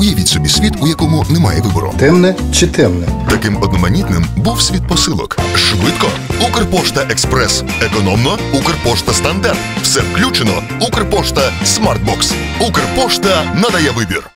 Уявіть собі світ, у якому немає вибору. Темне чи темне? Таким одноманітним був світ посилок. Швидко – Укрпошта Експрес. Економно – Укрпошта Стандарт. Все включено – Укрпошта Смартбокс. Укрпошта надає вибір.